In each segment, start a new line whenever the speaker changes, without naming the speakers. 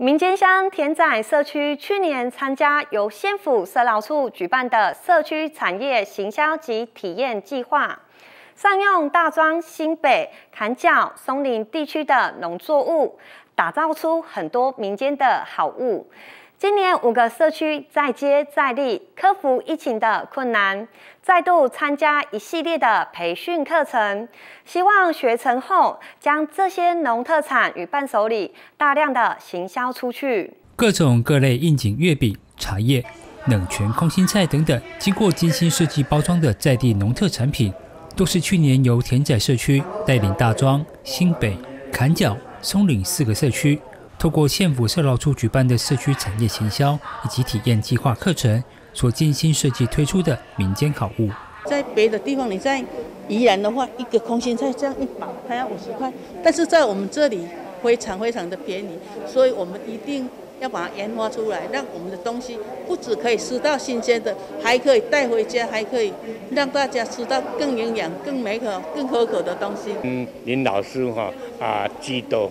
民间乡田仔社区去年参加由县府社劳处举办的社区产业行销及体验计划，善用大庄、新北、坎角、松林地区的农作物，打造出很多民间的好物。今年5个社区再接再厉，克服疫情的困难，再度参加一系列的培训课程，希望学成后将这些农特产与伴手礼大量的行销出去。
各种各类应景月饼、茶叶、冷泉空心菜等等，经过精心设计包装的在地农特产品，都是去年由田仔社区带领大庄、新北、坎角、松岭4个社区，透过县府社劳处举办的社区产业行销以及体验计划课程，所精心设计推出的民间好物。
在别的地方，你在宜兰的话，一个空心菜这样一把，它要50块，但是在我们这里非常非常的便宜，所以我们一定要把它研发出来，让我们的东西不只可以吃到新鲜的，还可以带回家，还可以让大家吃到更营养、更美好、更可口的东西。
林老师指导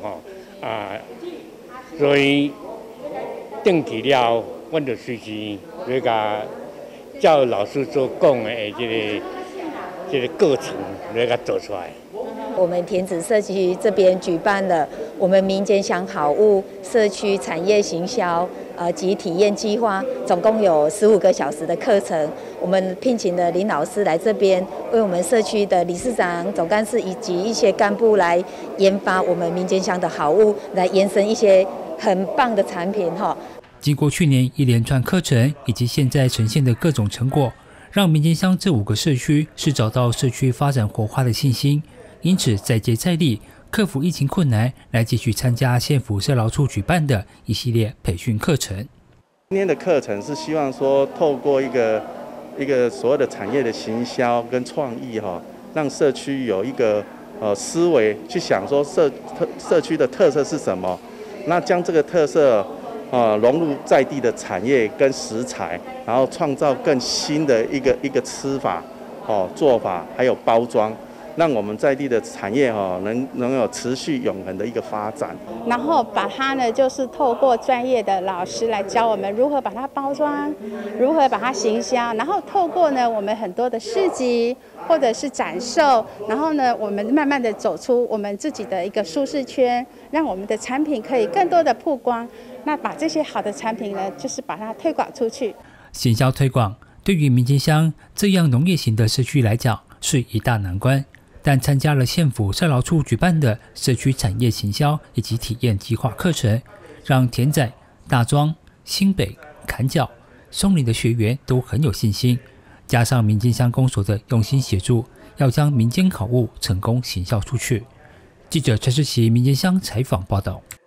所以定期了，我就随时那个照老师所讲的这个过程那个做出来。
我们田子社区这边举办了我们民间乡好物社区产业行销及体验计划，总共有15个小时的课程。我们聘请了林老师来这边，为我们社区的理事长、总干事以及一些干部来研发我们民间乡的好物，来延伸一些很棒的产品哈。
经过去年一连串课程以及现在呈现的各种成果，让民间乡这5个社区是找到社区发展活化的信心。因此，再接再厉，克服疫情困难，来继续参加县府社劳处举办的一系列培训课程。
今天的课程是希望说，透过一个所谓的产业的行销跟创意让社区有一个思维去想说社区的特色是什么，那将这个特色融入在地的产业跟食材，然后创造更新的一个吃法做法，还有包装。让我们在地的产业能有持续永恒的一个发展，
然后把它呢，就是透过专业的老师来教我们如何把它包装，如何把它行销，然后透过呢我们很多的市集或者是展售，然后呢我们慢慢的走出我们自己的一个舒适圈，让我们的产品可以更多的曝光。那把这些好的产品呢，就是把它推广出去。
行销推广对于民间乡这样农业型的社区来讲是一大难关。但参加了县府社劳处举办的社区产业行销以及体验计划课程，让田仔、大庄、新北、坎角、松林的学员都很有信心。加上民间乡公所的用心协助，要将民间好物成功行销出去。记者陈世奇民间乡采访报道。